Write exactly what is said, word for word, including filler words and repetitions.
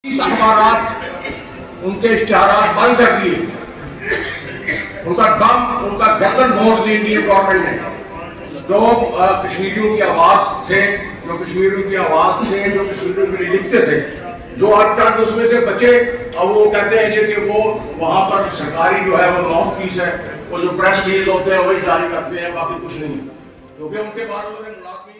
अखबार उनके इश्तिहार बंद कर दिए, उनका दम उनका गर्दन मोड़ दी इंडियन गवर्नमेंट ने। जो कश्मीरियों की आवाज थे, जो कश्मीरियों की आवाज थे, जो कश्मीरियों के लिए लिखते थे, जो आज तक उसमें से बचे, अब वो कहते हैं कि वो वहां पर सरकारी जो है वो माउथ पीस है, वो जो प्रेस रिलीज होते हैं वही जारी करते हैं, बाकी कुछ नहीं, क्योंकि उनके बाद उन्होंने